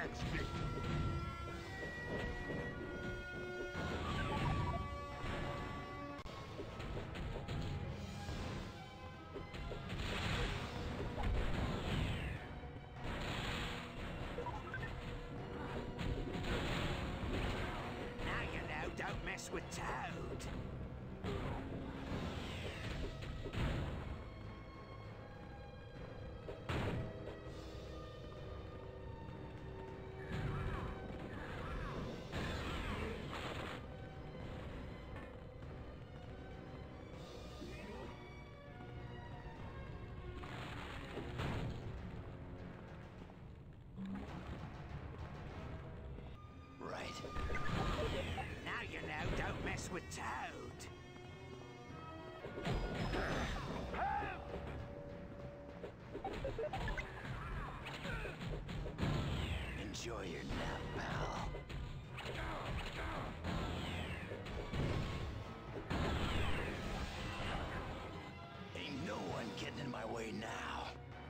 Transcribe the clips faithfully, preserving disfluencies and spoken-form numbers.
That's me. Now you know, don't mess with Toad. Right. Now you know, don't mess with Toad. Enjoy your nap, pal. Ain't no one getting in my way now.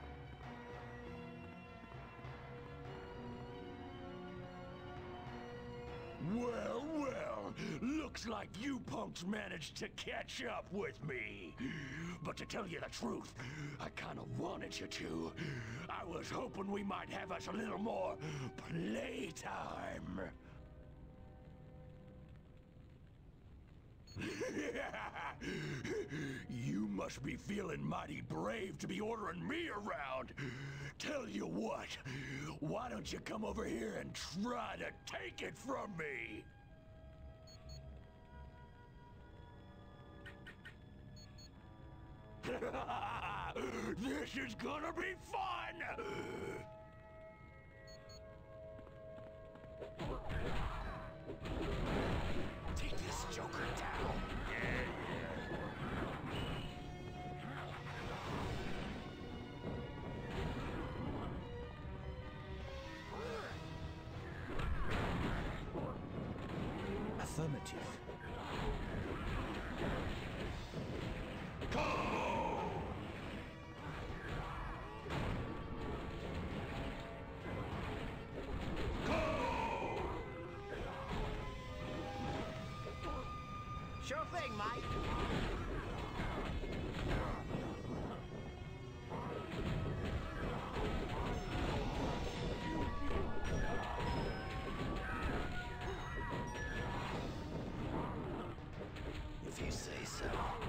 Well, well, looks like you punks managed to catch up with me. But to tell you the truth, I kind of wanted you to. I was hoping we might have us a little more playtime. You must be feeling mighty brave to be ordering me around. Tell you what, why don't you come over here and try to take it from me? This is gonna be fun! Take this joker down. Yeah, Affirmative. Go! Go! Sure thing, mate. If you say so.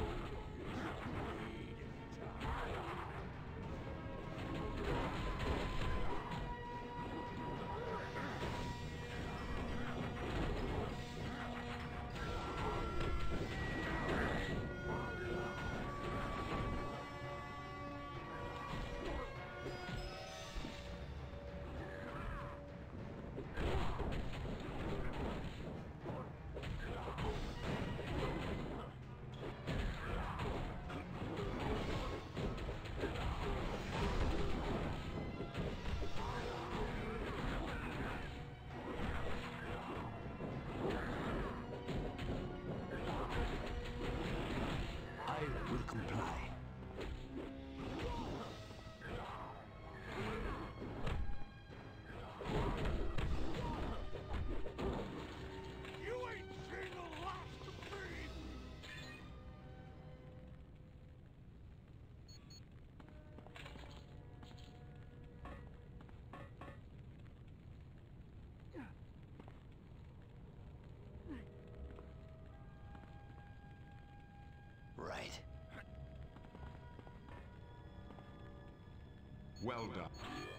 I will comply. You ain't seen the last of me! Right. Well done.